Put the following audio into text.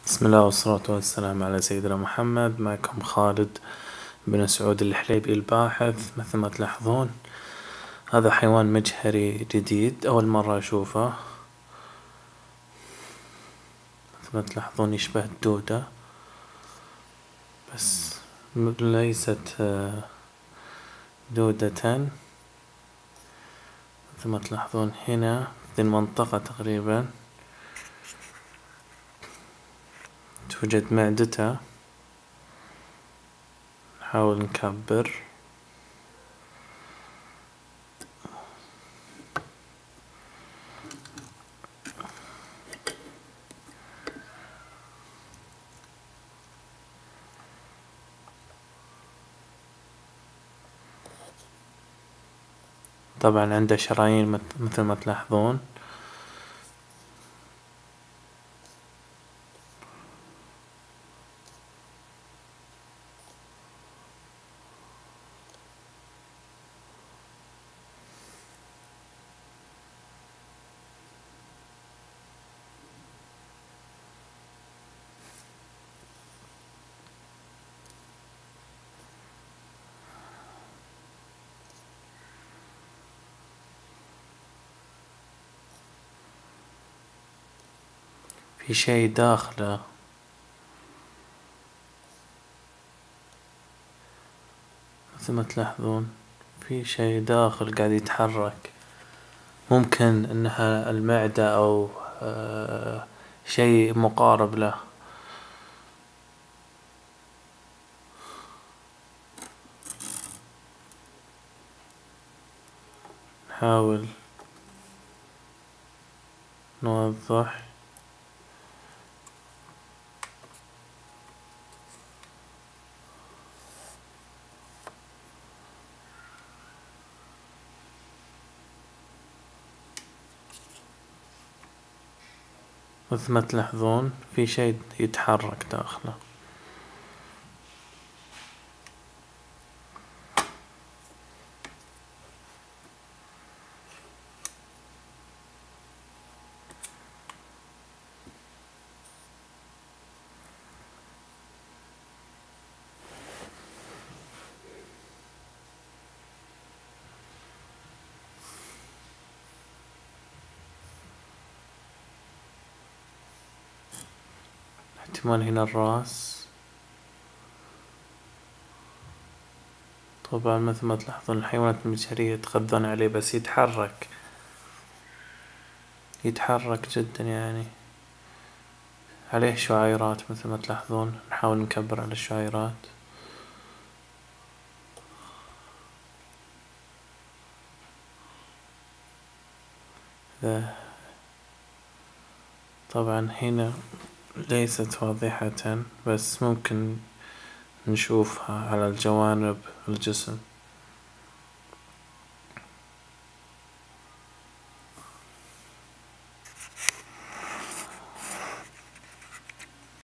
بسم الله والصلاة والسلام على سيدنا محمد. معكم خالد بن سعود الحليبي الباحث. مثل ما تلاحظون هذا حيوان مجهري جديد، أول مرة أشوفه. مثل ما تلاحظون يشبه الدودة بس ليست دودة. مثل ما تلاحظون هنا في المنطقة تقريبا توجد معدته. نحاول نكبر. طبعا عنده شرايين مثل ما تلاحظون. في شي داخله، مثل ما تلاحظون في شي داخل قاعد يتحرك. ممكن انها المعدة او شي مقارب له. نحاول نوضح. مثل ما تلاحظون في شي يتحرك داخله. احتمال هنا الراس. طبعا مثل ما تلاحظون الحيوانات المجهرية يتغذون عليه بس يتحرك جدا يعني. عليه شعيرات مثل ما تلاحظون. نحاول نكبر على الشعيرات. طبعا هنا ليست واضحة بس ممكن نشوفها على الجوانب الجسم.